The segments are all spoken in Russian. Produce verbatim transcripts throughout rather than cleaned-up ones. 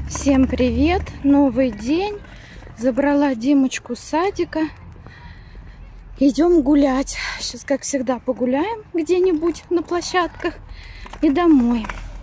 Всем привет! Новый день. Забрала Димочку с садика. Идем гулять. Сейчас, как всегда, погуляем где-нибудь на площадках и домой.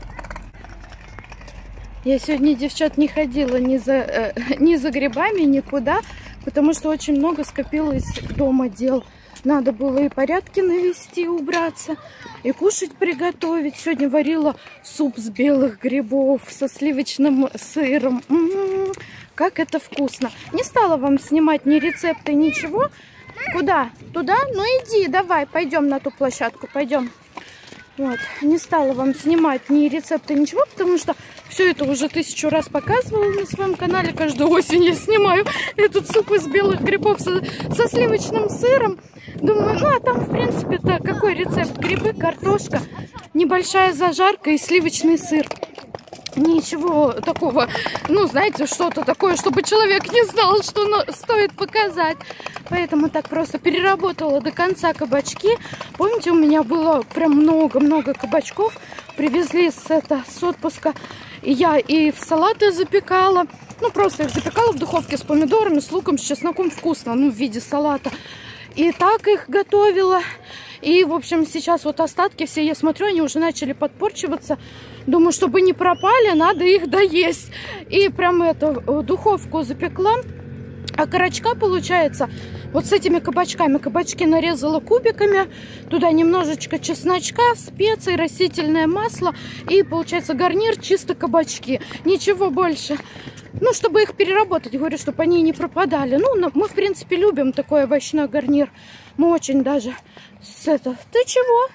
Я сегодня, девчат, не ходила ни за, э, ни за грибами, никуда, потому что очень много скопилось дома дел. Надо было и порядки навести, убраться, и кушать приготовить. Сегодня варила суп с белых грибов со сливочным сыром. М-м-м, как это вкусно. Не стала вам снимать ни рецепты, ничего. Куда? Туда? Ну иди, давай, пойдем на ту площадку, пойдем. Вот. Не стала вам снимать ни рецепты, ничего, потому что все это уже тысячу раз показывала на своем канале. Каждую осень я снимаю этот суп из белых грибов со, со сливочным сыром. Думаю, ну а там, в принципе-то, какой рецепт? Грибы, картошка, небольшая зажарка и сливочный сыр. Ничего такого, ну, знаете, что-то такое, чтобы человек не знал, что стоит показать. Поэтому так просто переработала до конца кабачки. Помните, у меня было прям много-много кабачков. Привезли с, это, с отпуска. И я и в салаты запекала. Ну, просто их запекала в духовке с помидорами, с луком, с чесноком. Вкусно, ну, в виде салата. И так их готовила. И, в общем, сейчас вот остатки все, я смотрю, они уже начали подпорчиваться. Думаю, чтобы не пропали, надо их доесть. И прям эту духовку запекла. А окорочка получается вот с этими кабачками. Кабачки нарезала кубиками. Туда немножечко чесночка, специй, растительное масло. И получается гарнир чисто кабачки. Ничего больше. Ну, чтобы их переработать, говорю, чтобы они не пропадали. Ну, мы, в принципе, любим такой овощной гарнир. Мы очень даже с это... Ты чего?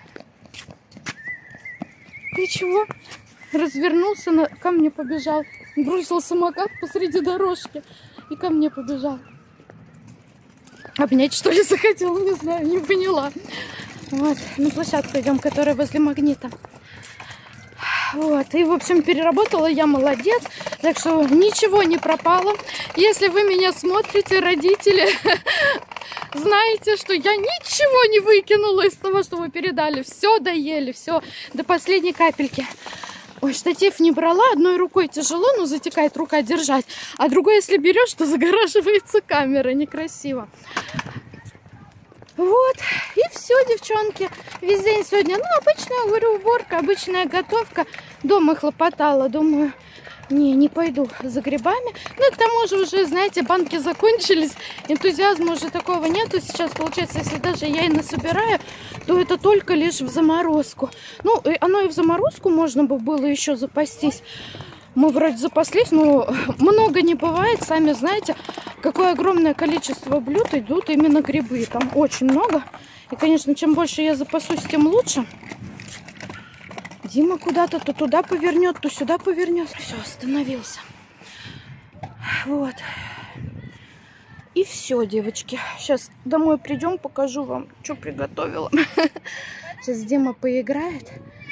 Ты чего? Развернулся, на... ко мне побежал. Бросил самокат посреди дорожки и ко мне побежал. Обнять, что ли, захотел? Не знаю, не поняла. Вот, на площадку идем, которая возле магнита. Вот, и, в общем, переработала я, молодец. Так что ничего не пропало. Если вы меня смотрите, родители, знаете, что я ничего не выкинула из того, что вы передали. Все доели, все до последней капельки. Ой, штатив не брала, одной рукой тяжело, но затекает рука держать. А другой, если берешь, то загораживается камера, некрасиво. Вот, и все, девчонки. Весь день сегодня, ну, обычная, говорю, уборка, обычная готовка. Дома хлопотала, думаю, не, не пойду за грибами. Ну, и к тому же уже, знаете, банки закончились, энтузиазма уже такого нету сейчас. Получается, если даже я и насобираю, то это только лишь в заморозку. Ну, и оно и в заморозку можно бы было еще запастись. Мы вроде запаслись, но много не бывает. Сами знаете, какое огромное количество блюд идут именно грибы. Там очень много. И, конечно, чем больше я запасусь, тем лучше. Дима куда-то то туда повернет, то сюда повернет. Все, остановился. Вот. И все, девочки. Сейчас домой придем, покажу вам, что приготовила. Сейчас Дима поиграет.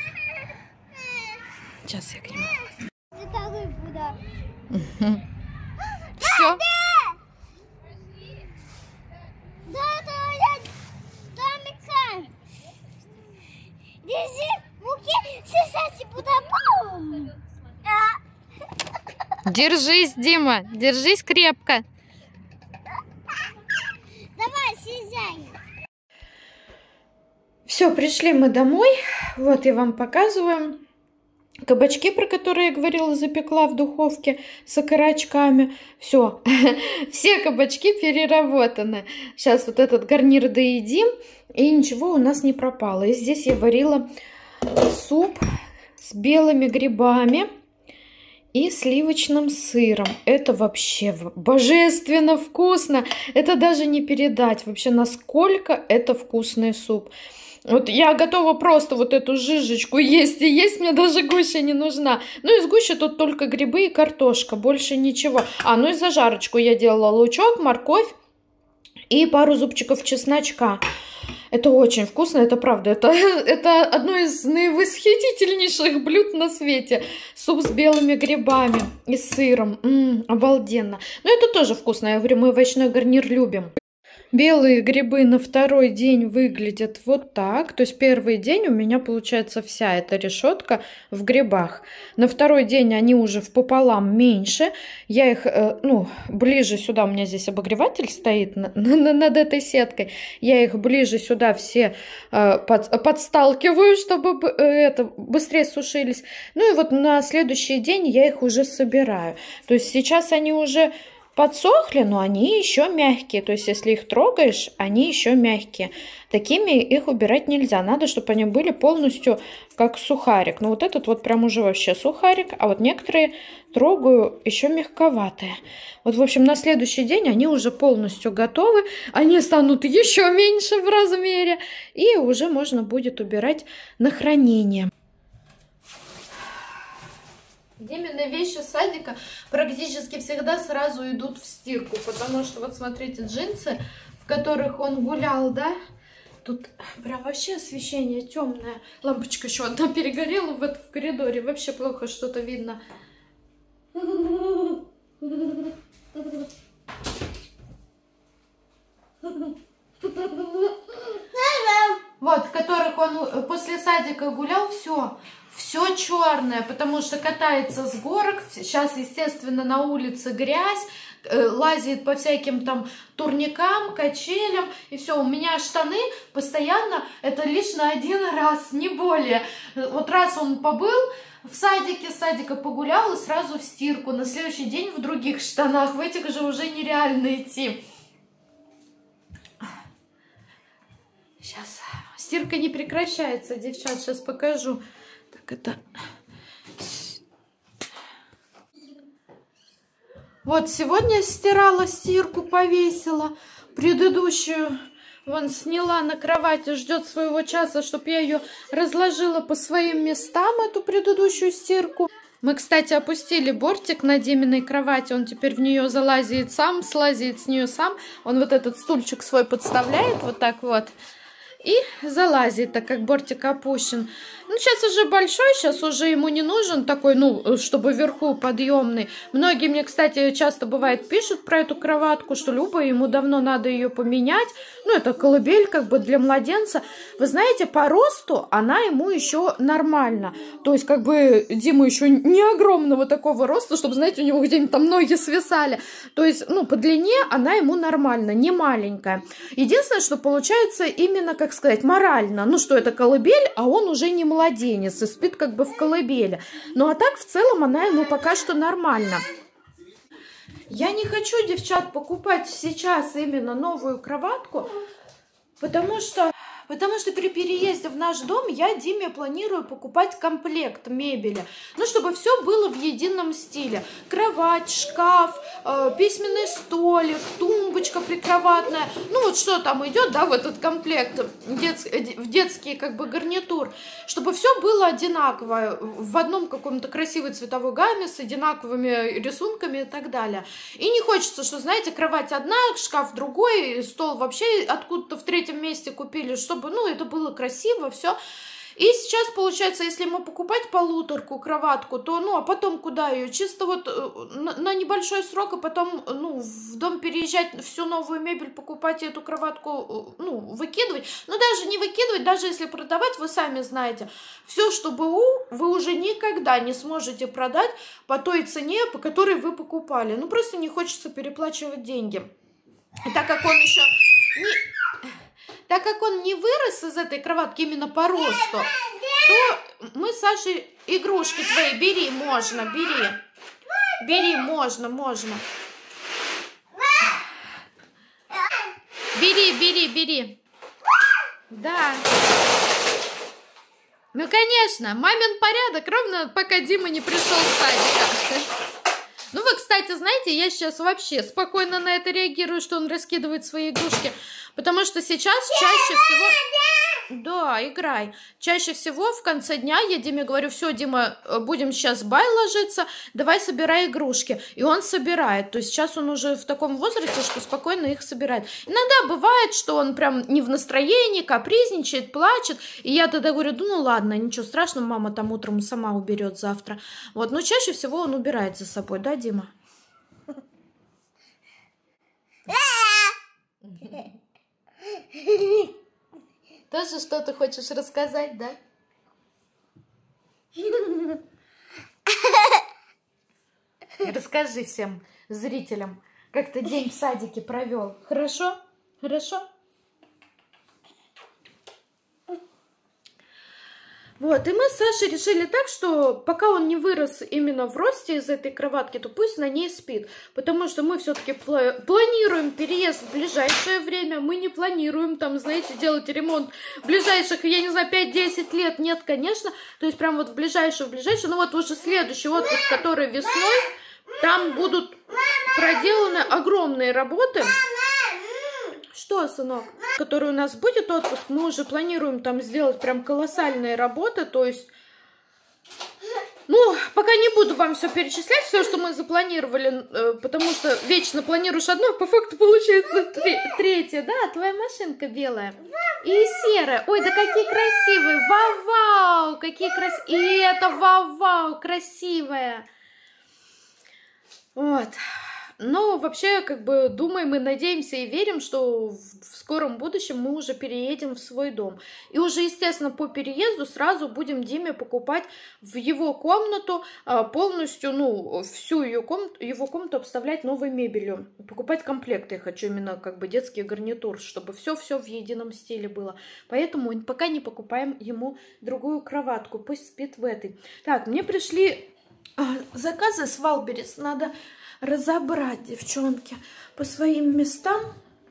Сейчас я к нему. Все. Держись, Дима, держись крепко. Давай, съезжай. Все, пришли мы домой. Вот я вам показываю. Кабачки, про которые я говорила, запекла в духовке с окорочками. Все, все кабачки переработаны. Сейчас вот этот гарнир доедим, и ничего у нас не пропало. И здесь я варила суп с белыми грибами и сливочным сыром. Это вообще божественно вкусно. Это даже не передать вообще, насколько это вкусный суп. Вот я готова просто вот эту жижечку есть и есть, мне даже гуща не нужна. Ну из гущи тут только грибы и картошка, больше ничего. А, ну и зажарочку я делала: лучок, морковь и пару зубчиков чесночка. Это очень вкусно, это правда. Это, это одно из наивосхитительнейших блюд на свете. Суп с белыми грибами и сыром. М-м, обалденно. Но это тоже вкусно. Я говорю, мы овощной гарнир любим. Белые грибы на второй день выглядят вот так. То есть первый день у меня получается вся эта решетка в грибах. На второй день они уже в пополам меньше. Я их, ну, ближе сюда, у меня здесь обогреватель стоит над этой сеткой. Я их ближе сюда все под, подсталкиваю, чтобы это быстрее сушились. Ну и вот на следующий день я их уже собираю. То есть сейчас они уже подсохли, но они еще мягкие. То есть, если их трогаешь, они еще мягкие. Такими их убирать нельзя. Надо, чтобы они были полностью как сухарик. Ну, вот этот вот прям уже вообще сухарик. А вот некоторые трогаю еще мягковатые. Вот, в общем, на следующий день они уже полностью готовы. Они станут еще меньше в размере. И уже можно будет убирать на хранение. Димины вещи с садика практически всегда сразу идут в стирку, потому что, вот смотрите, джинсы, в которых он гулял, да, тут прям вообще освещение темное, лампочка еще одна перегорела в, в коридоре, вообще плохо что-то видно. Вот, в которых он после садика гулял, все. Все черное, потому что катается с горок. Сейчас, естественно, на улице грязь, лазит по всяким там турникам, качелям. И все, у меня штаны постоянно, это лишь на один раз, не более. Вот раз он побыл в садике, с садика погулял и сразу в стирку. На следующий день в других штанах, в этих же уже нереально идти. Сейчас, стирка не прекращается, девчат, сейчас покажу. Так, это... Вот, сегодня стирала стирку, повесила. Предыдущую вон сняла на кровати, ждет своего часа, чтобы я ее разложила по своим местам, эту предыдущую стирку. Мы, кстати, опустили бортик на Диминой кровати, он теперь в нее залазит сам, слазит с нее сам. Он вот этот стульчик свой подставляет вот так вот и залазит, так как бортик опущен. Ну, сейчас уже большой, сейчас уже ему не нужен такой, ну, чтобы вверху подъемный. Многие мне, кстати, часто бывает пишут про эту кроватку, что Люба, ему давно надо ее поменять. Ну, это колыбель как бы для младенца. Вы знаете, по росту она ему еще нормально. То есть, как бы, Дима еще не огромного такого роста, чтобы, знаете, у него где-нибудь там ноги свисали. То есть, ну, по длине она ему нормально, не маленькая. Единственное, что получается именно, как сказать, морально. Ну, что это колыбель, а он уже не младенец. Младенец и спит как бы в колыбели. Ну а так в целом она ему пока что нормально. Я не хочу, девчат, покупать сейчас именно новую кроватку, потому что, потому что при переезде в наш дом я Диме планирую покупать комплект мебели. Ну, чтобы все было в едином стиле. Кровать, шкаф, э, письменный столик, тумбочка прикроватная. Ну, вот что там идет, да, в этот комплект, дет, в детский как бы гарнитур. Чтобы все было одинаковое, в одном каком-то красивой цветовой гамме, с одинаковыми рисунками и так далее. И не хочется, что, знаете, кровать одна, шкаф другой, стол вообще откуда-то в третьем месте купили, чтобы, ну, это было красиво, все. И сейчас, получается, если ему покупать полуторку, кроватку, то, ну, а потом куда ее? Чисто вот на, на небольшой срок, а потом, ну, в дом переезжать, всю новую мебель покупать и эту кроватку, ну, выкидывать. Ну, даже не выкидывать, даже если продавать, вы сами знаете, все, что БУ, вы уже никогда не сможете продать по той цене, по которой вы покупали. Ну, просто не хочется переплачивать деньги. И так как он еще не... Так как он не вырос из этой кроватки именно по росту, то мы с Сашей игрушки твои бери, можно, бери. Бери, можно, можно. Бери, бери, бери. Да. Ну, конечно, мамин порядок, ровно пока Дима не пришел с садика. Ну, вы, кстати, знаете, я сейчас вообще спокойно на это реагирую, что он раскидывает свои игрушки. Потому что сейчас чаще всего... Да, играй. Чаще всего в конце дня я Диме говорю: все, Дима, будем сейчас бай ложиться, давай собирай игрушки. И он собирает. То есть сейчас он уже в таком возрасте, что спокойно их собирает. Иногда бывает, что он прям не в настроении, капризничает, плачет. И я тогда говорю: да ну ладно, ничего страшного, мама там утром сама уберет завтра. Вот, но чаще всего он убирает за собой, да, Дима? Тоже что-то хочешь рассказать, да? Расскажи всем зрителям, как ты день в садике провел. Хорошо? Хорошо? Вот, и мы с Сашей решили так, что пока он не вырос именно в росте из этой кроватки, то пусть на ней спит. Потому что мы все-таки планируем переезд в ближайшее время. Мы не планируем там, знаете, делать ремонт в ближайших, я не знаю, пять-десять лет. Нет, конечно. То есть прям вот в ближайшее, в ближайшее. Ну вот уже следующий отпуск, который весной, там будут проделаны огромные работы. Что, сынок? Который у нас будет отпуск, мы уже планируем там сделать прям колоссальные работы, то есть, ну, пока не буду вам все перечислять, все, что мы запланировали, потому что вечно планируешь одно, по факту получается третье, да, твоя машинка белая и серая, ой, да какие красивые, вау-вау, какие красивые, и это вау-вау, красивая, вот. Но вообще, как бы, думаем и надеемся и верим, что в скором будущем мы уже переедем в свой дом. И уже, естественно, по переезду сразу будем Диме покупать в его комнату полностью, ну, всю ее комнату, его комнату обставлять новой мебелью. Покупать комплекты я хочу, именно как бы детский гарнитур, чтобы все-все в едином стиле было. Поэтому пока не покупаем ему другую кроватку, пусть спит в этой. Так, мне пришли заказы с Валберес, надо разобрать, девчонки, по своим местам.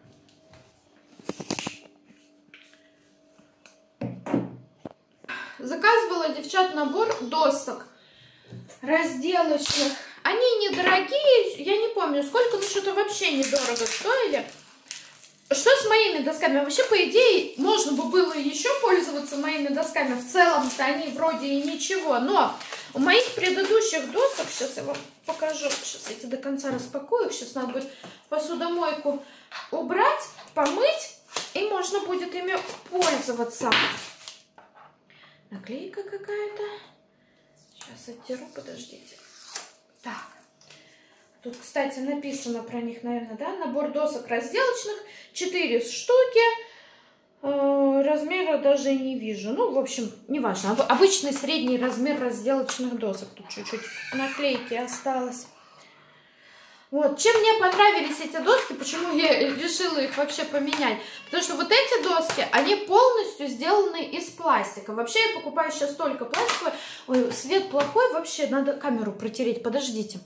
Заказывала, девчат, набор досок разделочных. Они недорогие, я не помню сколько, но что-то вообще недорого стоили. Что с моими досками? Вообще, по идее, можно бы было еще пользоваться моими досками. В целом-то они вроде и ничего. Но у моих предыдущих досок, сейчас я вам покажу, сейчас эти до конца распакую. Сейчас надо будет посудомойку убрать, помыть, и можно будет ими пользоваться. Наклейка какая-то. Сейчас оттеру, подождите. Так. Тут, кстати, написано про них, наверное, да? Набор досок разделочных, четыре штуки. Э, размера даже не вижу. Ну, в общем, неважно. Обычный средний размер разделочных досок. Тут чуть-чуть наклейки осталось. Вот. Чем мне понравились эти доски, почему я решила их вообще поменять? Потому что вот эти доски, они полностью сделаны из пластика. Вообще я покупаю сейчас только пластиковые. Ой, свет плохой, вообще надо камеру протереть. Подождите.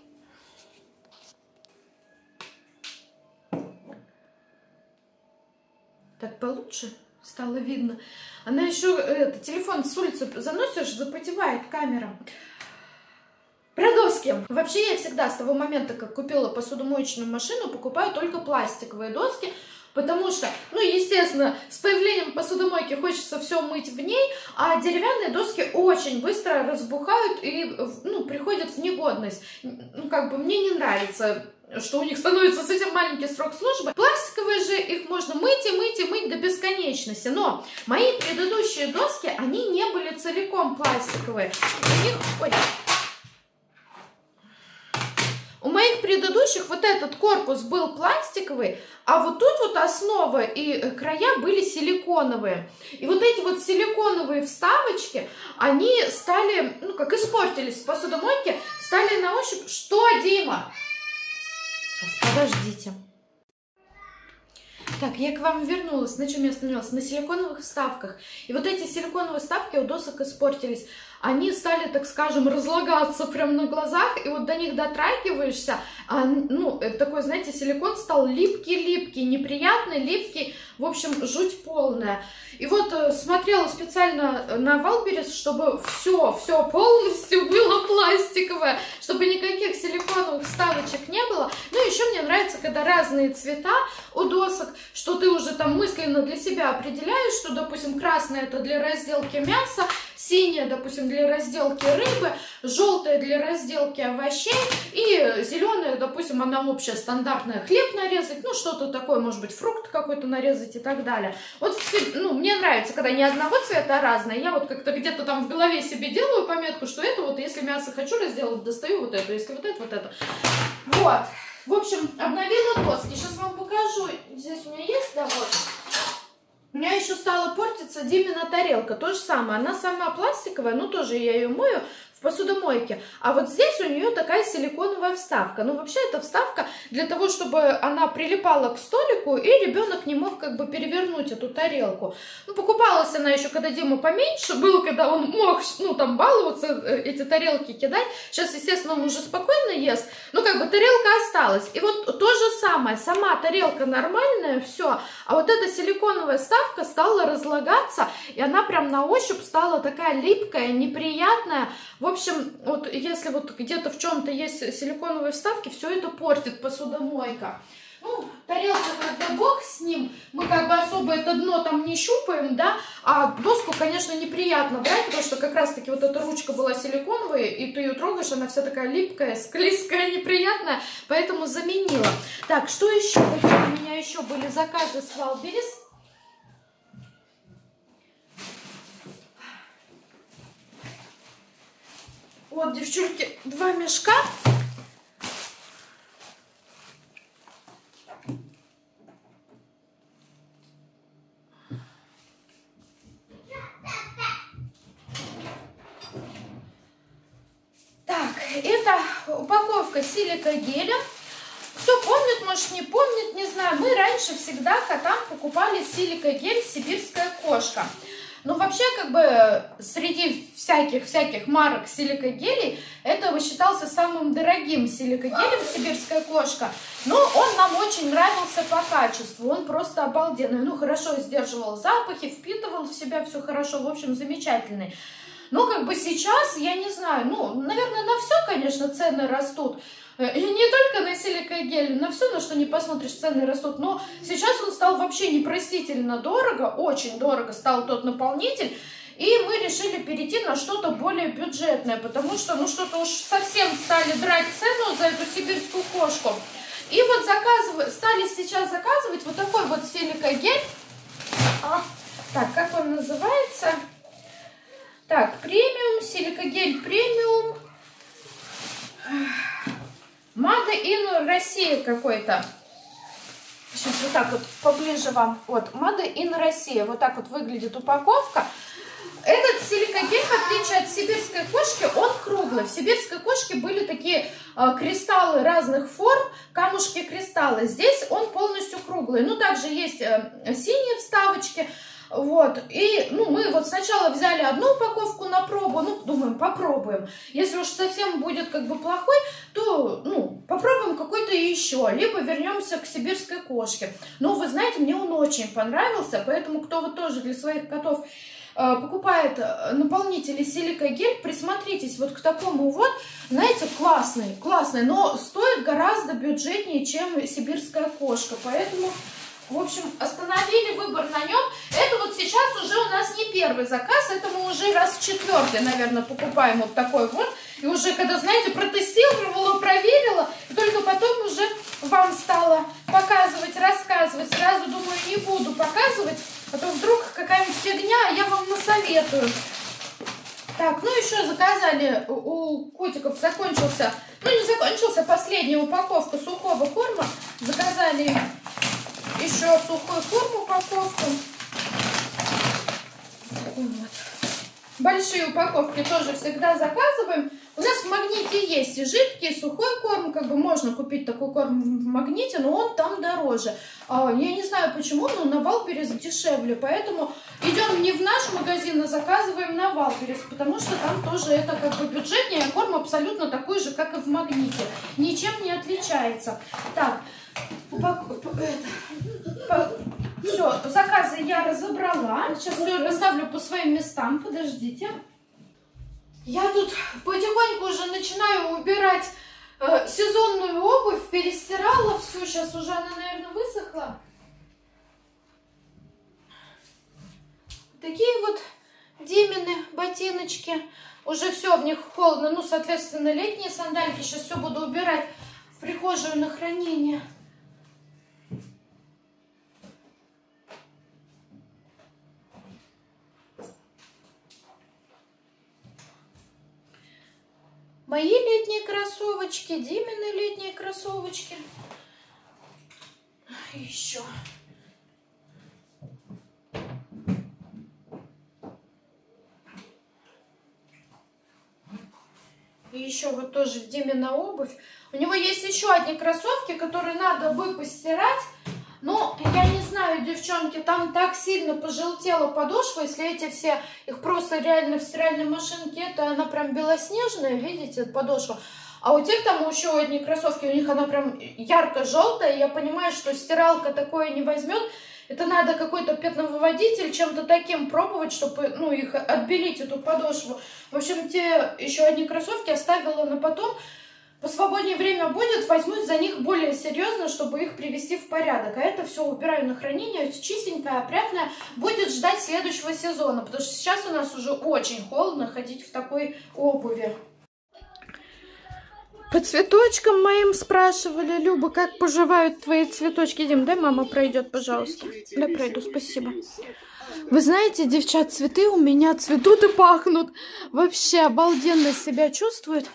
Так получше стало видно. Она еще, это, телефон с улицы заносишь, запотевает камера. Про доски. Вообще я всегда с того момента, как купила посудомоечную машину, покупаю только пластиковые доски. Потому что, ну, естественно, с появлением посудомойки хочется все мыть в ней, а деревянные доски очень быстро разбухают и, ну, приходят в негодность. Ну, как бы мне не нравится, что у них становится совсем маленький срок службы. Пластиковые же, их можно мыть и мыть и мыть до бесконечности. Но мои предыдущие доски, они не были целиком пластиковые. У них... Ой. У моих предыдущих вот этот корпус был пластиковый, а вот тут вот основа и края были силиконовые. И вот эти вот силиконовые вставочки, они стали, ну как испортились в посудомойке, стали на ощупь... Что, Дима? Сейчас, подождите. Так, я к вам вернулась. На чем я остановилась? На силиконовых вставках. И вот эти силиконовые вставки у досок испортились. Они стали, так скажем, разлагаться прямо на глазах, и вот до них дотрагиваешься, а, ну, такой, знаете, силикон стал липкий-липкий, неприятный, липкий, в общем, жуть полная. И вот э, смотрела специально на Валберес, чтобы все, все полностью было пластиковое, чтобы никаких силиконовых вставочек не было. Ну, еще мне нравится, когда разные цвета у досок, что ты уже там мысленно для себя определяешь, что, допустим, красный это для разделки мяса, синяя, допустим, для разделки рыбы, желтая для разделки овощей и зеленая, допустим, она общая, стандартная, хлеб нарезать, ну что-то такое, может быть, фрукт какой-то нарезать и так далее. Вот, ну, мне нравится, когда не одного цвета, а разное. Я вот как-то где-то там в голове себе делаю пометку, что это вот, если мясо хочу разделать, достаю вот это, если вот это, вот это. Вот. В общем, обновила доски. Сейчас вам покажу. Здесь у меня есть, да, вот. У меня еще стала портиться Димина тарелка. То же самое. Она сама пластиковая, но тоже я ее мою в посудомойке. А вот здесь у нее такая силиконовая вставка. Ну, вообще, это вставка для того, чтобы она прилипала к столику, и ребенок не мог как бы перевернуть эту тарелку. Ну, покупалась она еще, когда Дима поменьше был, когда он мог, ну, там, баловаться, эти тарелки кидать. Сейчас, естественно, он уже спокойно ест. Ну, как бы тарелка осталась. И вот то же самое. Сама тарелка нормальная, все. А вот эта силиконовая вставка стала разлагаться, и она прям на ощупь стала такая липкая, неприятная. В общем, вот если вот где-то в чем-то есть силиконовые вставки, все это портит посудомойка. Ну, тарелка, когда бог с ним, мы как бы особо это дно там не щупаем, да, а доску, конечно, неприятно брать, потому что как раз-таки вот эта ручка была силиконовая, и ты ее трогаешь, она вся такая липкая, склизкая, неприятная, поэтому заменила. Так, что еще? Какие у меня еще были заказы с Валберис? Вот, девчонки, два мешка. Так, это упаковка силикагеля. Кто помнит, может не помнит, не знаю. Мы раньше всегда котам покупали силикагель «Сибирская кошка». Ну, вообще, как бы, среди всяких-всяких марок силикагелей, это считался самым дорогим силикагелем «Сибирская кошка». Но он нам очень нравился по качеству, он просто обалденный. Ну, хорошо сдерживал запахи, впитывал в себя все хорошо, в общем, замечательный. Ну, как бы сейчас, я не знаю, ну, наверное, на все, конечно, цены растут. И не только на силикагель, на все, на что не посмотришь, цены растут. Но сейчас он стал вообще непростительно дорого, очень дорого стал тот наполнитель. И мы решили перейти на что-то более бюджетное, потому что, ну, что-то уж совсем стали драть цену за эту сибирскую кошку. И вот заказывать, стали сейчас заказывать вот такой вот силикагель. А, так, как он называется? Так, премиум, силикагель премиум. Made in Россия какой-то. Сейчас вот так вот поближе вам. Вот, Made in Россия. Вот так вот выглядит упаковка. Этот силикагель, в отличие от сибирской кошки, он круглый. В сибирской кошке были такие э, кристаллы разных форм, камушки-кристаллы. Здесь он полностью круглый. Ну, также есть э, синие вставочки. Вот, и, ну, мы вот сначала взяли одну упаковку на пробу, ну, думаем, попробуем. Если уж совсем будет как бы плохой, то, ну, попробуем какой-то еще, либо вернемся к сибирской кошке. Но, вы знаете, мне он очень понравился, поэтому, кто вот тоже для своих котов э, покупает наполнители силикагель, присмотритесь вот к такому вот, знаете, классный, классный, но стоит гораздо бюджетнее, чем сибирская кошка, поэтому... В общем, остановили выбор на нем. Это вот сейчас уже у нас не первый заказ, это мы уже раз четвертый, наверное, покупаем вот такой вот. И уже, когда, знаете, протестировала, проверила, и только потом уже вам стала показывать, рассказывать. Сразу думаю, не буду показывать, а то вдруг какая-нибудь фигня, а я вам насоветую. Так, ну еще заказали, у котиков закончился, ну не закончился, последняя упаковка сухого корма. Заказали еще сухой корм упаковку. Вот. Большие упаковки тоже всегда заказываем. У нас в Магните есть и жидкий, и сухой корм. Как бы можно купить такой корм в Магните, но он там дороже. Я не знаю почему, но на Валберес дешевле. Поэтому идем не в наш магазин, а заказываем на Валберес. Потому что там тоже это как бы бюджетнее. Корм абсолютно такой же, как и в Магните. Ничем не отличается. Так, все, заказы я разобрала. Сейчас все расставлю по своим местам. Подождите. Я тут потихоньку уже начинаю убирать э, сезонную обувь. Перестирала все. Сейчас уже она, наверное, высохла. Такие вот Димины ботиночки. Уже все, в них холодно. Ну, соответственно, летние сандальки. Сейчас все буду убирать в прихожую на хранение. Мои летние кроссовочки, Димины летние кроссовочки. И еще. И еще вот тоже Димина обувь. У него есть еще одни кроссовки, которые надо бы постирать. Но я не знаю, девчонки, там так сильно пожелтела подошва, если эти все, их просто реально в стиральной машинке, это она прям белоснежная, видите, подошва. А у тех там еще одни кроссовки, у них она прям ярко-желтая, я понимаю, что стиралка такое не возьмет. Это надо какой-то пятновыводитель, чем-то таким пробовать, чтобы, ну, их отбелить, эту подошву. В общем, те еще одни кроссовки оставила на потом. Посвободнее время будет, возьмусь за них более серьезно, чтобы их привести в порядок. А это все убираю на хранение, чистенькое, опрятное. Будет ждать следующего сезона, потому что сейчас у нас уже очень холодно ходить в такой обуви. По цветочкам моим спрашивали: Люба, как поживают твои цветочки? Дим, дай мама пройдет, пожалуйста. Да, пройду, спасибо. Вы знаете, девчат, цветы у меня цветут и пахнут. Вообще обалденно себя чувствуют.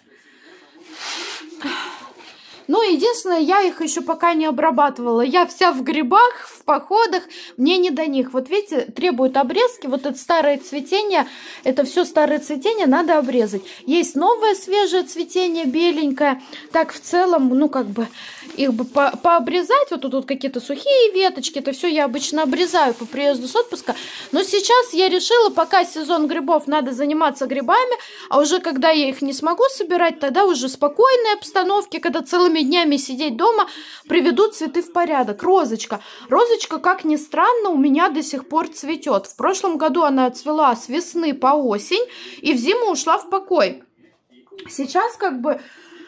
Ну, единственное, я их еще пока не обрабатывала. Я вся в грибах, в походах, мне не до них. Вот видите, требуют обрезки. Вот это старое цветение, это все старое цветение, надо обрезать. Есть новое свежее цветение, беленькое. Так, в целом, ну, как бы, их бы по пообрезать. Вот тут вот какие-то сухие веточки, это все я обычно обрезаю по приезду с отпуска. Но сейчас я решила, пока сезон грибов, надо заниматься грибами. А уже когда я их не смогу собирать, тогда уже спокойные обстановки, когда целыми днями сидеть дома, приведут цветы в порядок. Розочка. Розочка, как ни странно, у меня до сих пор цветет. В прошлом году она отцвела с весны по осень и в зиму ушла в покой. Сейчас как бы...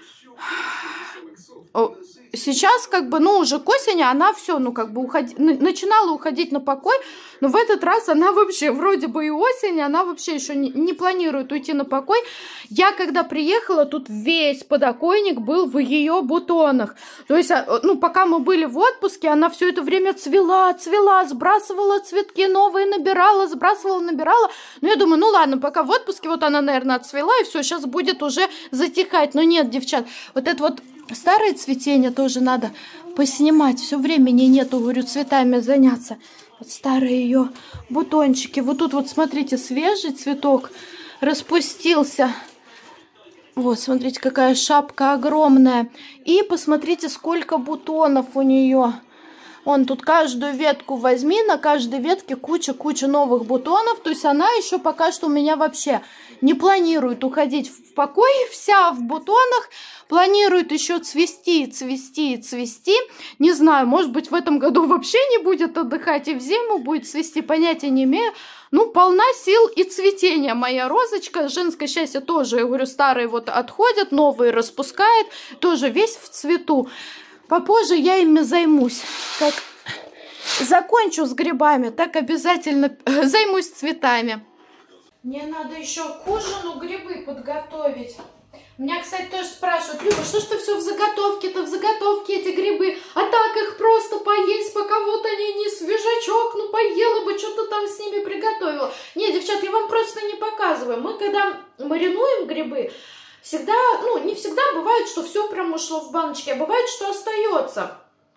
Сейчас как бы, ну, уже к осени она все, ну, как бы уходи... начинала уходить на покой, но в этот раз она вообще, вроде бы и осень, она вообще еще не, не планирует уйти на покой. Я когда приехала, тут весь подоконник был в ее бутонах. То есть, ну, пока мы были в отпуске, она все это время цвела, цвела, сбрасывала цветки новые, набирала, сбрасывала, набирала. Ну, я думаю, ну, ладно, пока в отпуске, вот она, наверное, отцвела, и все, сейчас будет уже затихать. Но нет, девчат, вот это вот старое цветение тоже надо поснимать. Все времени нету, говорю, цветами заняться. Вот старые ее бутончики. Вот тут вот, смотрите, свежий цветок распустился. Вот, смотрите, какая шапка огромная. И посмотрите, сколько бутонов у нее. Вон тут каждую ветку возьми, на каждой ветке куча-куча новых бутонов. То есть она еще пока что у меня вообще не планирует уходить в покой, вся в бутонах. Планирует еще цвести, цвести, цвести. Не знаю, может быть, в этом году вообще не будет отдыхать и в зиму будет цвести, понятия не имею. Ну, полна сил и цветения моя розочка. Женское счастье тоже, я говорю, старые вот отходят, новые распускает. Тоже весь в цвету. Попозже я ими займусь. Как закончу с грибами, так обязательно займусь цветами. Мне надо еще к ужину грибы подготовить. Меня, кстати, тоже спрашивают: Люба, что ж ты все в заготовке-то, в заготовке эти грибы, а так их просто поесть, пока вот они не свежачок, ну поела бы, что-то там с ними приготовила. Не, девчат, я вам просто не показываю. Мы когда маринуем грибы, всегда, ну, не всегда бывает, что все прям ушло в баночке, а бывает, что остается.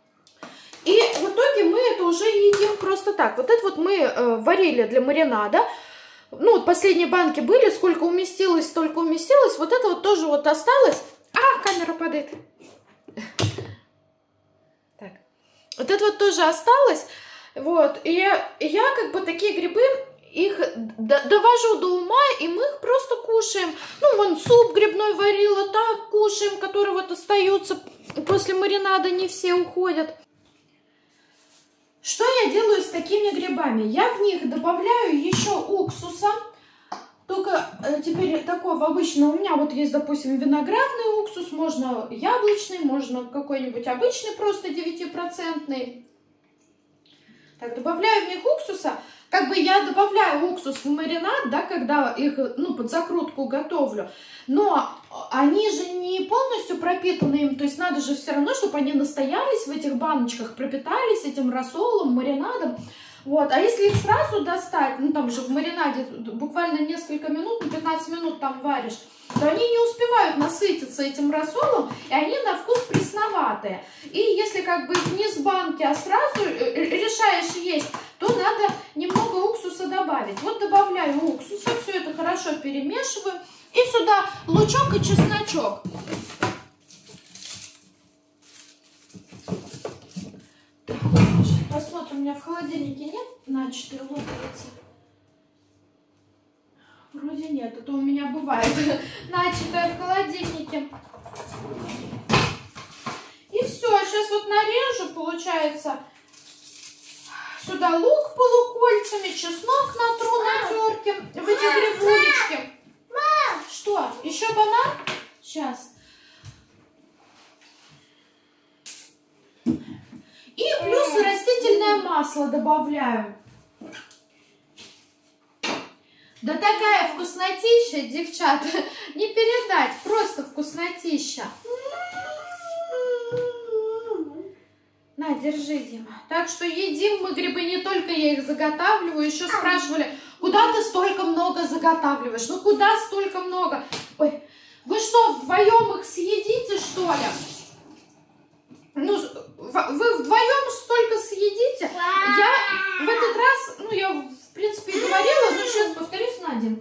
И в итоге мы это уже едим просто так. Вот это вот мы э, варили для маринада. Ну, вот последние банки были, сколько уместилось, столько уместилось. Вот это вот тоже вот осталось. А, камера падает. Так. Вот это вот тоже осталось. Вот. И я, и я как бы такие грибы, их довожу до ума, и мы их просто кушаем. Ну, вон суп грибной варила, так кушаем, которые вот остаются после маринада, не все уходят. Что я делаю с такими грибами? Я в них добавляю еще уксуса. Только э, теперь такого обычного у меня вот есть, допустим, виноградный уксус, можно яблочный, можно какой-нибудь обычный, просто девятипроцентный. Так, добавляю в них уксуса. как бы я добавляю уксус в маринад, да, когда их, ну, под закрутку готовлю, но они же не полностью пропитаны им, то есть надо же все равно, чтобы они настоялись в этих баночках, пропитались этим рассолом, маринадом. Вот, а если их сразу достать, ну там же в маринаде буквально несколько минут, ну пятнадцать минут там варишь, то они не успевают насытиться этим рассолом, и они на вкус пресноватые. И если как бы не с банки, а сразу решаешь есть, то надо немного уксуса добавить. Вот добавляю уксуса, все это хорошо перемешиваю, и сюда лучок и чесночок. Посмотрим, у меня в холодильнике нет начатой луковицы. Вроде нет, это у меня бывает начатая в холодильнике. И все, сейчас вот нарежу, получается, сюда лук полукольцами, чеснок натру на терке, в эти грибулечки. Что, еще банан? Сейчас. И плюс растительное масло добавляю. Да такая вкуснотища, девчата, не передать, просто вкуснотища. На, держи, Дима. Так что едим мы грибы, не только я их заготавливаю, еще спрашивали, куда ты столько много заготавливаешь? Ну куда столько много? Ой, вы что, вдвоем их съедите, что ли? Ну, вы вдвоем столько съедите? Я в этот раз, ну, я, в принципе, и говорила, но сейчас повторюсь, Надя.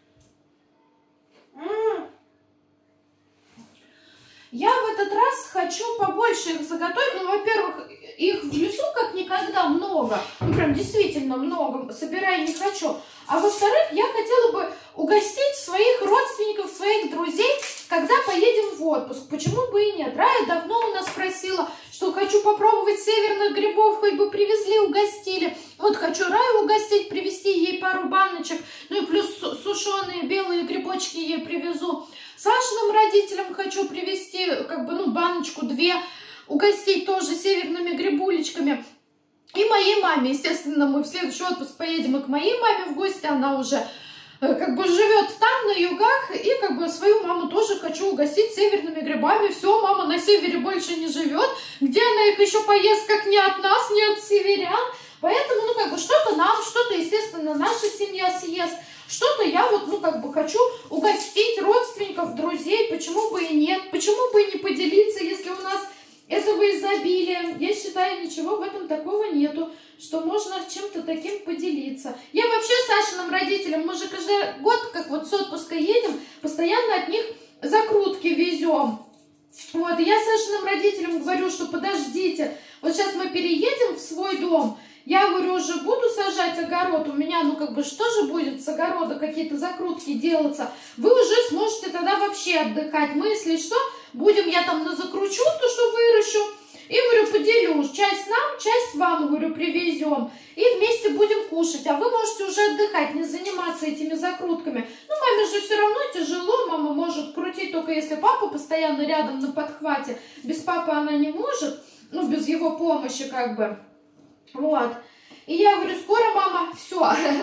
Я в этот раз хочу побольше их заготовить. Ну, во-первых, их в лесу как никогда много. Ну, прям действительно много. Собирать не хочу. А во-вторых, я хотела бы угостить своих родственников, своих друзей, когда поедем в отпуск. Почему бы и нет? Рая давно у нас просила, что хочу попробовать северных грибов, хоть бы привезли, угостили. Вот хочу Раю угостить, привезти ей пару баночек. Ну и плюс сушеные белые грибочки ей привезу. Сашиным родителям хочу привезти, как бы, ну, баночку-две, угостить тоже северными грибулечками. И моей маме, естественно, мы в следующий отпуск поедем и к моей маме в гости, она уже как бы живет там, на югах, и как бы свою маму тоже хочу угостить северными грибами. Все, мама на севере больше не живет, где она их еще поест, как не от нас, не от северян. Поэтому, ну, как бы, что-то нам, что-то, естественно, наша семья съест, что-то я вот, ну, как бы, хочу угостить родственников, друзей, почему бы и нет, почему бы и не поделиться, если у нас этого изобилия. Я считаю, ничего в этом такого нету, что можно чем-то таким поделиться. Я вообще Сашиным родителям, мы же каждый год, как вот с отпуска едем, постоянно от них закрутки везем. Вот, и я Сашиным родителям говорю, что подождите, вот сейчас мы переедем в свой дом, я говорю, уже буду сажать огород, у меня, ну, как бы, что же будет с огорода, какие-то закрутки делаться, вы уже сможете тогда вообще отдыхать. Мы, если что, будем, я там на закручу то, что выращу, и, говорю, поделю, часть нам, часть вам, говорю, привезем, и вместе будем кушать, а вы можете уже отдыхать, не заниматься этими закрутками. Ну, маме же все равно тяжело, мама может крутить только если папа постоянно рядом на подхвате, без папы она не может, ну, без его помощи, как бы. Вот. И я говорю, скоро, мама, все,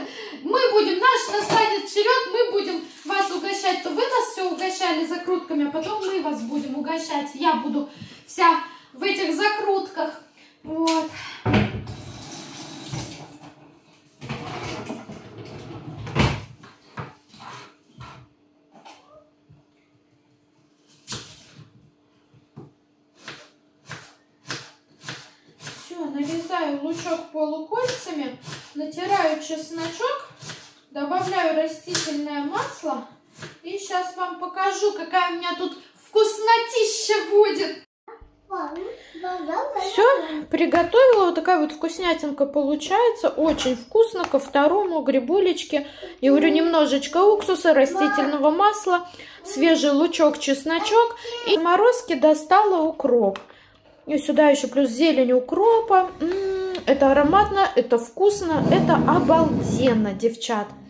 мы будем, наш настанет черед, мы будем вас угощать, то вы нас все угощали закрутками, а потом мы вас будем угощать. Я буду вся в этих закрутках. Вот. Нарезаю лучок полукольцами, натираю чесночок, добавляю растительное масло. И сейчас вам покажу, какая у меня тут вкуснотища будет. Все, приготовила. Вот такая вот вкуснятинка получается. Очень вкусно. Ко второму грибулечке, я говорю, немножечко уксуса, растительного масла, свежий лучок, чесночок. И в морозке достала укроп. И сюда еще плюс зелень укропа. М-м, это ароматно, это вкусно, это обалденно, девчат.